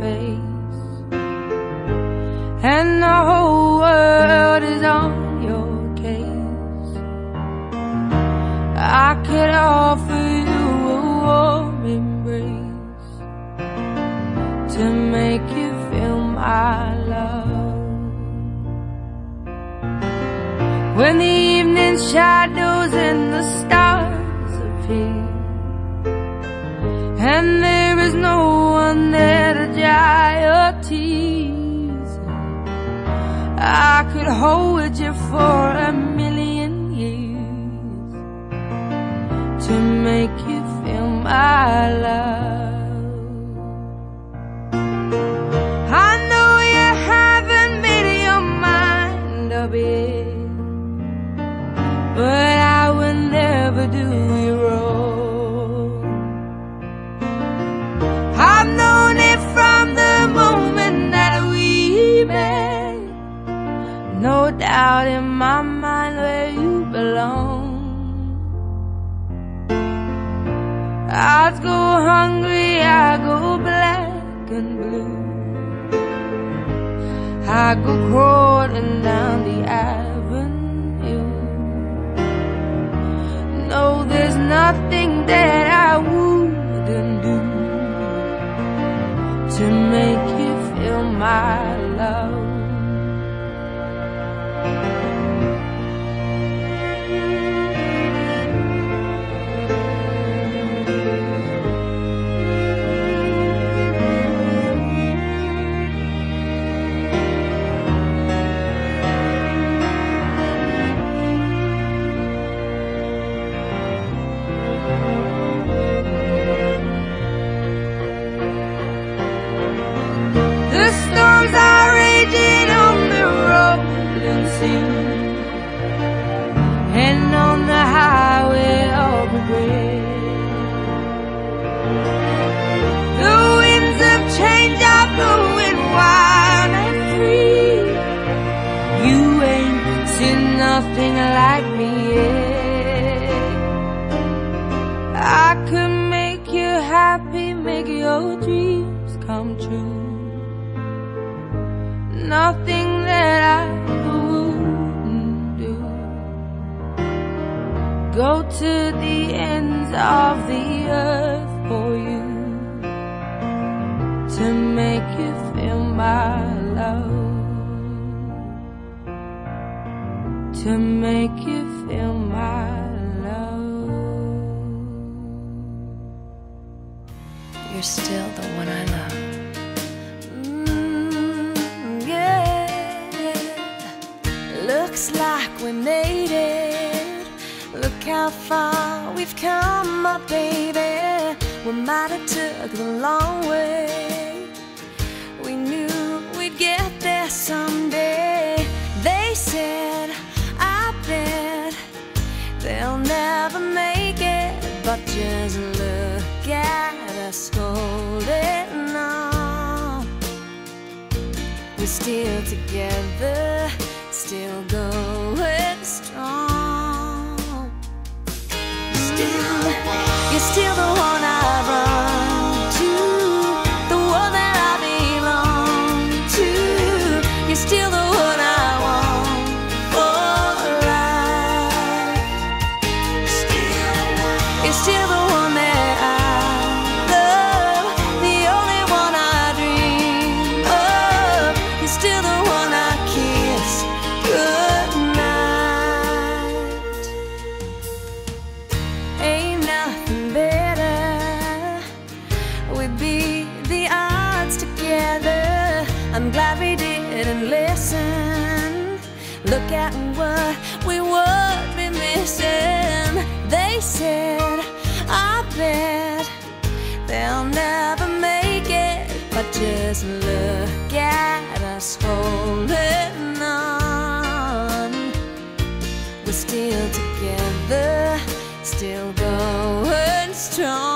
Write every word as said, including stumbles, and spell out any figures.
face, and the whole world is on your case. I could offer you a warm embrace to make you feel my love. When the evening shadows and the stars appear, and there is no one there to dry your tears, I could hold you for a million years to make you feel my love. I know you haven't made your mind up yet, but I will never do you wrong. I've known it from the moment that we met, no doubt in my mind where you belong. I'd go hungry, I go black and blue, I go crawling down the avenue. No, there's nothing that I wouldn't do to make you feel my love. The storms are raging on the rolling sea, and on the highway of regret. The winds of change are blowing wild and free. You ain't seen nothing like me yet. I could make you happy, make your dreams come true. Nothing that I wouldn't do. Go to the ends of the earth for you to make you feel my love, to make you feel my love. You're still the one I love. Looks like we made it. Look how far we've come, my baby. We might have took the long way. We knew we'd get there someday. They said, I bet they'll never make it, but just look at us holding on. We're still together, still going strong. Still, you're still the one I run to, the one that I belong to. You're still the one I want for life. Still, you're still the one that I love, the only one I dream of. You're still the one I kiss good night. Ain't nothing better. We beat the odds together. I'm glad we didn't listen. Look at what we would be missing. They said, I bet they'll never make it, but just look at us holding on. We're still together, still going strong.